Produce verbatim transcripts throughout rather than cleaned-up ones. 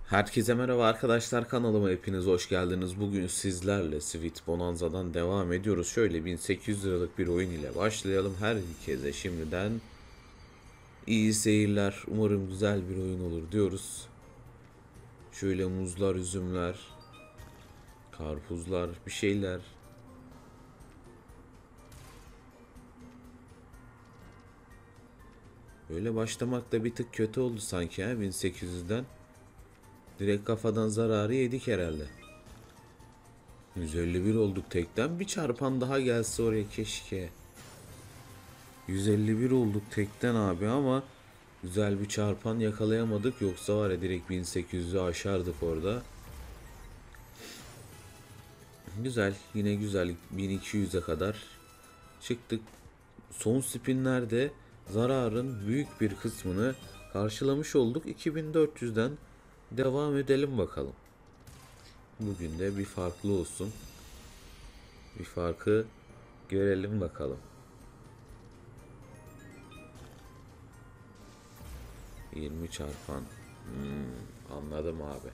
Herkese merhaba arkadaşlar, kanalıma hepiniz hoş geldiniz. Bugün sizlerle Sweet Bonanza'dan devam ediyoruz. Şöyle bin sekiz yüz liralık bir oyun ile başlayalım. Herkese şimdiden iyi seyirler. Umarım güzel bir oyun olur diyoruz. Şöyle muzlar, üzümler, karpuzlar, bir şeyler. Böyle başlamak da bir tık kötü oldu sanki ha, bin sekiz yüzden. Direkt kafadan zararı yedik herhalde. yüz elli bir olduk tekten. Bir çarpan daha gelse oraya keşke. yüz elli bir olduk tekten abi ama güzel bir çarpan yakalayamadık. Yoksa var ya, direkt bin sekiz yüzü aşardık orada. Güzel, yine güzel, bin iki yüze kadar çıktık. Son spinlerde zararın büyük bir kısmını karşılamış olduk. iki bin dört yüzden devam edelim bakalım. Bugün de bir farklı olsun. Bir farkı görelim bakalım. yirmi çarpan. Hmm, anladım abi.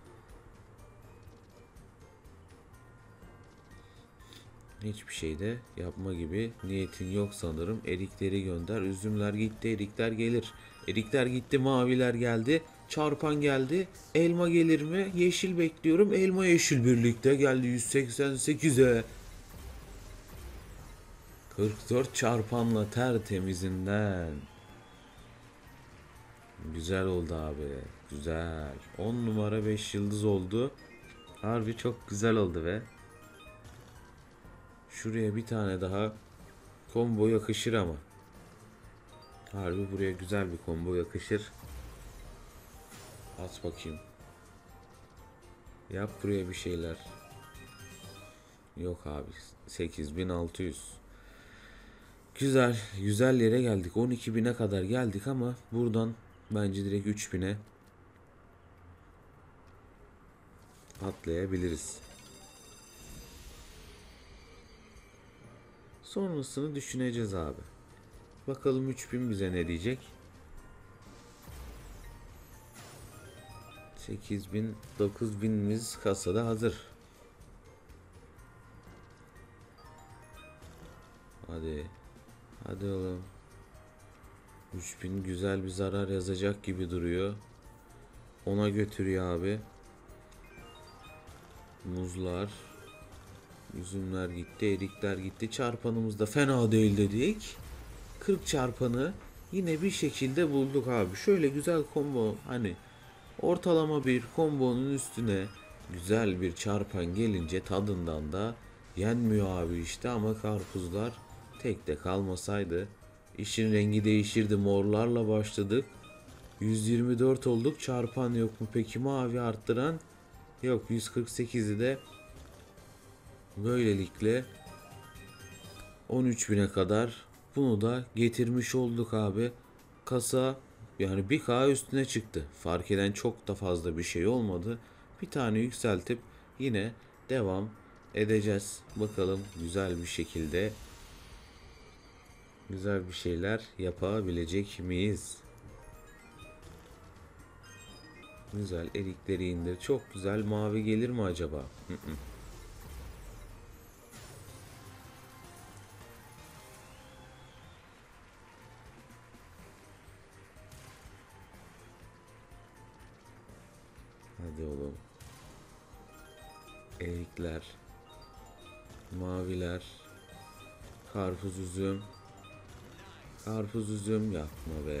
Hiçbir şeyde yapma gibi niyetin yok sanırım. Erikleri gönder. Üzümler gitti, erikler gelir. Erikler gitti, maviler geldi. Çarpan geldi. Elma gelir mi? Yeşil bekliyorum. Elma yeşil birlikte geldi yüz seksen sekize. kırk dört çarpanla tertemizinden. Güzel oldu abi. Güzel. on numara beş yıldız oldu. Harbi çok güzel oldu be. Şuraya bir tane daha combo yakışır ama. Harbi buraya güzel bir combo yakışır. At bakayım. Yap buraya bir şeyler. Yok abi. sekiz bin altı yüz. Güzel. Güzel yere geldik. on iki bine kadar geldik ama buradan bence direkt üç bine atlayabiliriz. Sonrasını düşüneceğiz abi. Bakalım üç bin bize ne diyecek? sekiz bin, dokuz binimiz kasada hazır. Hadi. Hadi oğlum. üç bin güzel bir zarar yazacak gibi duruyor. Ona götürüyor abi. Muzlar. Üzümler gitti. Erikler gitti. Çarpanımız da fena değil dedik. kırk çarpanı yine bir şekilde bulduk abi. Şöyle güzel combo, hani ortalama bir kombonun üstüne güzel bir çarpan gelince tadından da yenmiyor abi işte. Ama karpuzlar tek de kalmasaydı işin rengi değişirdi. Morlarla başladık. yüz yirmi dört olduk. Çarpan yok mu peki mavi arttıran? Yok. yüz kırk sekizi de böylelikle on üç bine kadar bunu da getirmiş olduk abi. Kasa yani bir K üstüne çıktı. Fark eden çok da fazla bir şey olmadı. Bir tane yükseltip yine devam edeceğiz. Bakalım güzel bir şekilde güzel bir şeyler yapabilecek miyiz? Güzel, erikleri indir. Çok güzel. Mavi gelir mi acaba? Hı hı. Hadi oğlum. Erikler. Maviler. Karpuz üzüm. Karpuz üzüm yapma be.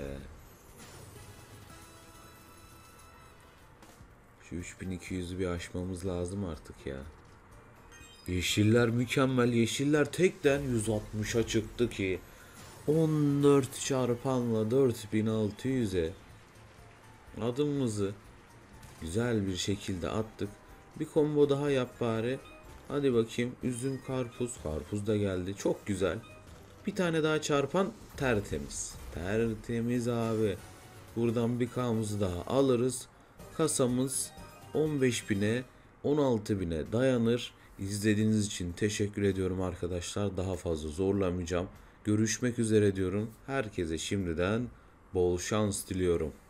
Şu üç bin iki yüzü bir aşmamız lazım artık ya. Yeşiller mükemmel. Yeşiller tekten yüz altmışa çıktı ki on dört çarpanla dört bin altı yüze adımımızı güzel bir şekilde attık. Bir combo daha yap bari. Hadi bakayım. Üzüm, karpuz. Karpuz da geldi. Çok güzel. Bir tane daha çarpan, tertemiz. Tertemiz abi. Buradan bir K'mızı daha alırız. Kasamız on beş bine, on altı bine dayanır. İzlediğiniz için teşekkür ediyorum arkadaşlar. Daha fazla zorlamayacağım. Görüşmek üzere diyorum. Herkese şimdiden bol şans diliyorum.